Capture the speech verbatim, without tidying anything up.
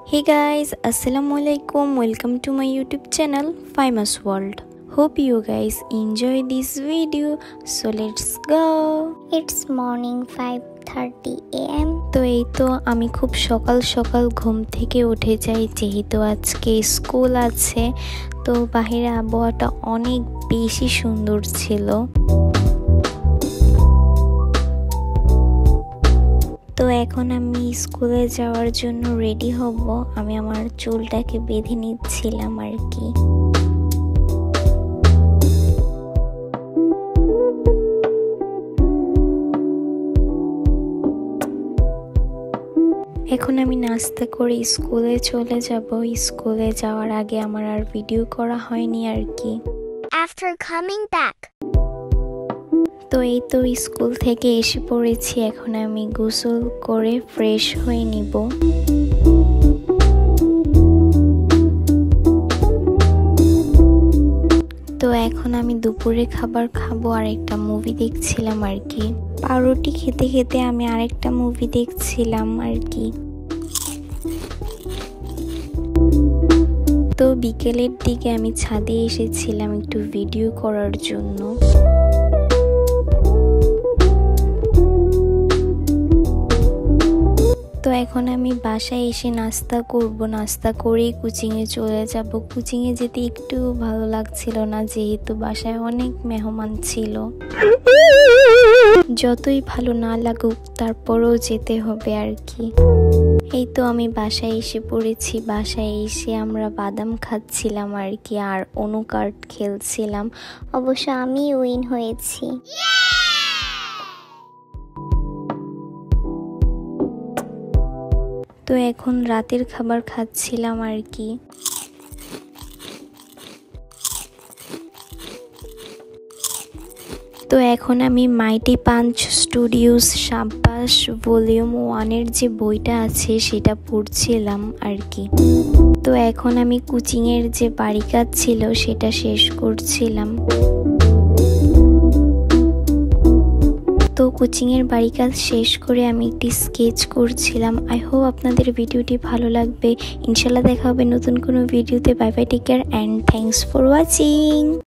Hey guys, Assalamualaikum. Welcome to my YouTube channel Famous World. Hope you guys enjoy this video. So let's go. It's morning five thirty a m তো এই তো আমি খুব সকাল সকাল ঘুম থেকে উঠে যাই, যেহেতু আজকে স্কুল আছে। তো বাহিরে আবহাওয়াটা অনেক বেশি সুন্দর ছিল। তো এখন আমি স্কুলে যাওয়ার জন্য রেডি হব। আমি আমার চুলটাকে বেঁধে নিচ্ছিলাম আর কি। এখন আমি নাস্তা করে স্কুলে চলে যাব। স্কুলে যাওয়ার আগে আমার আর ভিডিও করা হয়নি আর কি। After coming back, তো এই তো স্কুল থেকে এসে পড়েছি। এখন আমি গোসল করে ফ্রেশ হয়ে নিব। তো এখন আমি দুপুরে খাবার খাবো আর একটা মুভি দেখছিলাম আর কি। পাউরুটি খেতে খেতে আমি আরেকটা মুভি দেখছিলাম আর কি। তো বিকেলের দিকে আমি ছাদে এসেছিলাম একটু ভিডিও করার জন্য। তো এখন আমি বাসায় এসে নাস্তা করব। নাস্তা করেই কোচিংয়ে চলে যাব। কোচিংয়ে যেতে একটু ভালো লাগছিল না, যেহেতু বাসায় অনেক মেহমান ছিল। যতই ভালো না লাগুক তারপরেও যেতে হবে আর কি। এই তো আমি বাসায় এসে পড়েছি। বাসায় এসে আমরা বাদাম খাচ্ছিলাম আর কি, আর অনু কার্ড খেলছিলাম। অবশ্য আমি উইন হয়েছি। তো এখন রাতের খাবার খাচ্ছিলাম আর কি। তো এখন আমি মাইটি পাঞ্চ স্টুডিওস সাব্বাস ভলিউম ওয়ানের যে বইটা আছে সেটা পড়ছিলাম আর কি। তো এখন আমি কোচিংয়ের যে বাড়ি কাজ ছিল সেটা শেষ করছিলাম। তো কোচিংয়ের বাড়ি কাজ শেষ করে আমি একটি স্কেচ করছিলাম। আই হোপ আপনাদের ভিডিওটি ভালো লাগবে। ইনশাল্লাহ দেখা হবে নতুন কোনো ভিডিওতে। Bye bye, take care and thanks for watching.